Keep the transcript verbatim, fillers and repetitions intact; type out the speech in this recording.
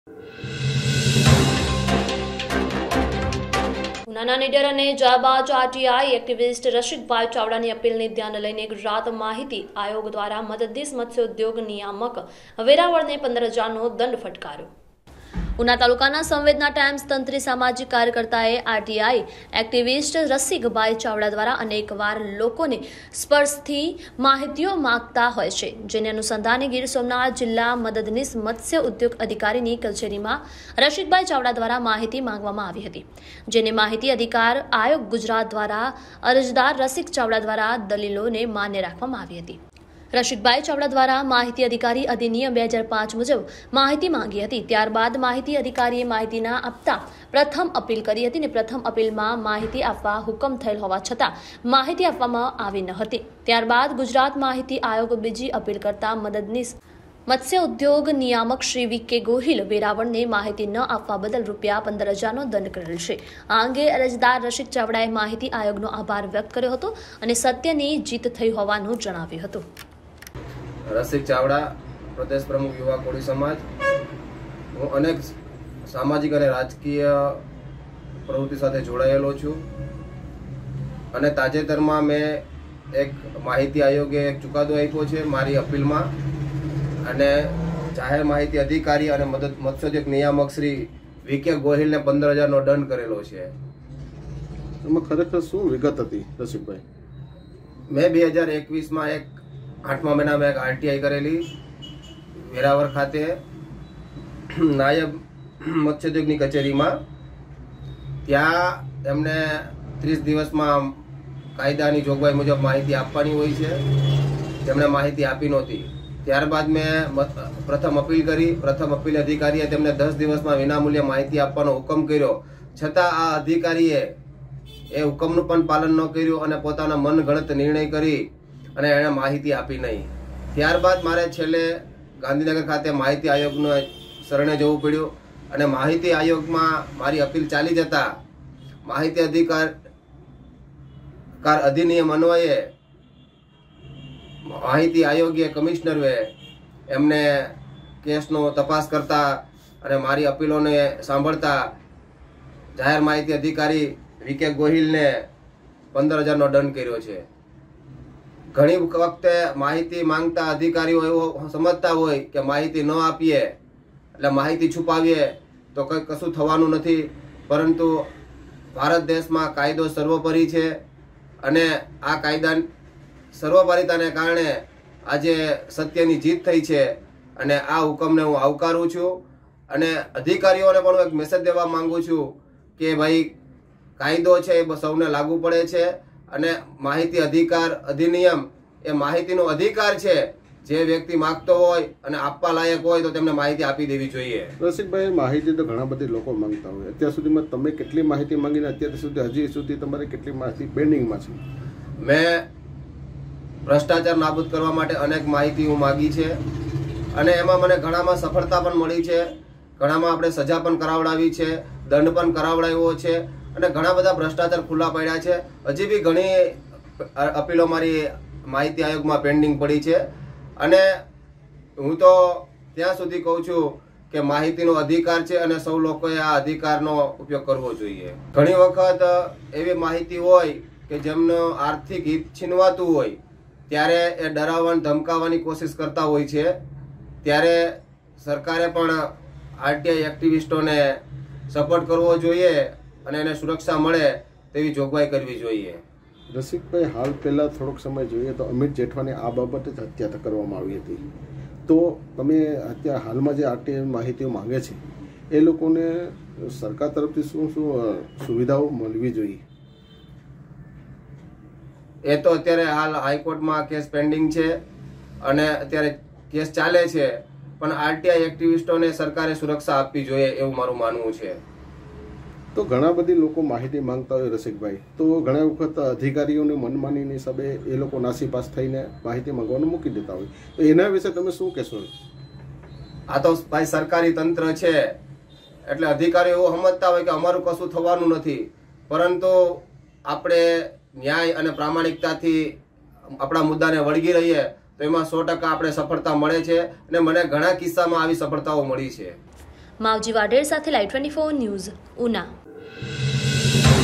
ઉનાના નીડર અને જાબાજ RTI activist રશિકભાઈ ચાવડાની અપીલને ધ્યાને લઈને ગુજરાત માહિતી આયોગ દ્વારા મદદનીશ મત્સ્ય ઉદ્યોગ નિયામક વેરાવળને પંદર હજારનો દંડ ફટકાર્યો. ઉના તાલુકાના સંવેદના ટાઈમ્સ તંત્રી સામાજિક કાર્યકર્તાએ આરટીઆઈ એક્ટિવિસ્ટ રસિકભાઈ ચાવડા દ્વારા અનેકવાર લોકોને સ્પર્શથી માહિતીઓ માંગતા હોય છે, જેને અનુસંધાને ગીર સોમનાથ જિલ્લા મદદનીશ મત્સ્ય ઉદ્યોગ અધિકારીની કચેરીમાં રસિકભાઈ ચાવડા દ્વારા માહિતી માંગવામાં આવી હતી, જેને માહિતી અધિકાર આયોગ ગુજરાત દ્વારા અરજદાર રસિક ચાવડા દ્વારા દલીલોને માન્ય રાખવામાં આવી હતી. રશિકભાઈ ચાવડા દ્વારા માહિતી અધિકારી અધિનિયમ બે હજાર પાંચ મુજબ માહિતી માંગી હતી. ત્યારબાદ માહિતી અધિકારીએ માહિતી ના આપતા પ્રથમ અપીલ કરી હતી અને પ્રથમ અપીલમાં માહિતી આપવા હુકમ થયેલ હોવા છતાં માહિતી આપવામાં આવી ન હતી. ત્યારબાદ ગુજરાત માહિતી આયોગ બીજી અપીલ કરતા મદદનીશ મત્સ્ય ઉદ્યોગ નિયામક શ્રી વી કે ગોહિલ વેરાવળને માહિતી ન આપવા બદલ રૂપિયા પંદર હજારનો દંડ કરેલ છે. આ અંગે અરજદાર રશિક ચાવડાએ માહિતી આયોગનો આભાર વ્યક્ત કર્યો હતો અને સત્યની જીત થઈ હોવાનું જણાવ્યું હતું. રસિક ચાવડા, પ્રદેશ પ્રમુખ યુવા કોળી સમાજ. હું અનેક સામાજિક અને રાજકીય પ્રવૃત્તિ સાથે જોડાયેલો છું અને તાજેતરમાં મેં એક માહિતી આયોગે એક ચુકાદો આપ્યો છે મારી અપીલમાં, અને જાહેર માહિતી અધિકારી અને મદદ મત્સ્યોદ્યોગ નિયામક શ્રી વી કે ગોહિલને પંદર હજારનો દંડ કરેલો છે. એમાં ખરેખર શું વિગત હતી રસિકભાઈ? મેં બે હજાર એકવીસમાં એક આઠમા મહિનામાં એક આરટીઆઈ કરેલી વેરાવળ ખાતે નાયબ મત્સ્યોદ્યોગની કચેરીમાં. ત્યાં એમને ત્રીસ દિવસમાં કાયદાની જોગવાઈ મુજબ માહિતી આપવાની હોય છે, તેમણે માહિતી આપી નહોતી. ત્યારબાદ મેં પ્રથમ અપીલ કરી. પ્રથમ અપીલ અધિકારીએ તેમને દસ દિવસમાં વિનામૂલ્યે માહિતી આપવાનો હુકમ કર્યો, છતાં આ અધિકારીએ એ હુકમનું પણ પાલન ન કર્યું અને પોતાના મનગણત નિર્ણય કરી અને એણે માહિતી આપી નહીં. ત્યારબાદ મારે છેલ્લે ગાંધીનગર ખાતે માહિતી આયોગને શરણે જવું પડ્યું અને માહિતી આયોગમાં મારી અપીલ ચાલી જતા માહિતી અધિકાર અધિનિયમ અન્વયે માહિતી આયોગે કમિશનરે એમને કેસનો તપાસ કરતા અને મારી અપીલોને સાંભળતા જાહેર માહિતી અધિકારી વી કે ગોહિલને પંદર હજારનો દંડ કર્યો છે. ઘણી વખતે માહિતી માંગતા અધિકારીઓ એવો સમજતા હોય કે માહિતી ન આપીએ એટલે માહિતી છુપાવીએ તો કંઈ કશું થવાનું નથી, પરંતુ ભારત દેશમાં કાયદો સર્વોપરી છે અને આ કાયદા સર્વોપરિતાને કારણે આજે સત્યની જીત થઈ છે અને આ હુકમને હું આવકારું છું. અને અધિકારીઓને પણ એક મેસેજ દેવા માંગુ છું કે ભાઈ કાયદો છે એ સૌને લાગુ પડે છે અને માહિતી અધિકાર અધિનિયમ એ માહિતીનો અધિકાર છે. જે વ્યક્તિ માંગતો હોય અને આપવા લાયક હોય તો તેમને માહિતી આપી દેવી જોઈએ. રસિકભાઈ, માહિતી તો ઘણા બધા લોકો માંગતા હોય. અત્યાર સુધીમાં તમે કેટલી માહિતી માંગીને અત્યાર સુધી હજી સુધી તમારે કેટલી માહિતી પેન્ડિંગમાં છે? મેં ભ્રષ્ટાચાર નાબૂદ કરવા માટે અનેક માહિતી હું માંગી છે અને એમાં મને ઘણામાં સફળતા પણ મળી છે, ઘણામાં આપણે સજા પણ કરાવડાવી છે, દંડ પણ કરાવડાવ્યો છે અને ઘણા બધા ભ્રષ્ટાચાર ખુલ્લા પડ્યા છે. હજી બી ઘણી અપીલો મારી માહિતી આયોગમાં પેન્ડિંગ પડી છે અને હું તો ત્યાં સુધી કહું છું કે માહિતીનો અધિકાર છે અને સૌ લોકોએ આ અધિકારનો ઉપયોગ કરવો જોઈએ. ઘણી વખત એવી માહિતી હોય કે જેમનો આર્થિક હિત છીનવાતું હોય ત્યારે એ ડરાવવાની ધમકાવવાની કોશિશ કરતા હોય છે, ત્યારે સરકારે પણ આરટીઆઈ એક્ટિવિસ્ટોને સપોર્ટ કરવો જોઈએ અને એને સુરક્ષા મળે તેવી જોગવાઈ કરવી જોઈએ. રસિકભાઈ, હાલ પહેલા થોડોક સમય જોઈએ તો અમિત જેઠવાની આ બાબતે જ હત્યા કરવામાં આવી હતી. તો તમે અત્યારે હાલમાં જે આરટીઆઈ માહિતીઓ માંગે છે એ લોકોને સરકાર તરફથી શું શું સુવિધાઓ મળવી જોઈએ? એ તો અત્યારે હાલ હાઈકોર્ટમાં કેસ પેન્ડિંગ છે અને અત્યારે કેસ ચાલે છે, પણ આરટીઆઈ એક્ટિવિસ્ટોને સરકારે સુરક્ષા આપવી જોઈએ એવું મારું માનવું છે. તો ઘણા બધી લોકો માહિતી માંગતા હોય રસિકભાઈ, તો ઘણા વખત અધિકારીઓની મનમાનીની હિસાબે એ લોકો નાસીપાસ થઈને માહિતી માંગવાનું મૂકી દેતા હોય, તો એના વિશે તમે શું કહેશો? આ તો ભાઈ સરકારી તંત્ર છે એટલે અધિકારીઓ એવું સમજતા હોય કે અમારું કશું થવાનું નથી, પરંતુ આપણે ન્યાય અને પ્રામાણિકતાથી આપણા મુદ્દાને વળગી રહીએ તો એમાં સો ટકા આપણે સફળતા મળે છે અને મને ઘણા કિસ્સામાં આવી સફળતાઓ મળી છે. માવજી વાઢેર સાથે live twenty four news Una.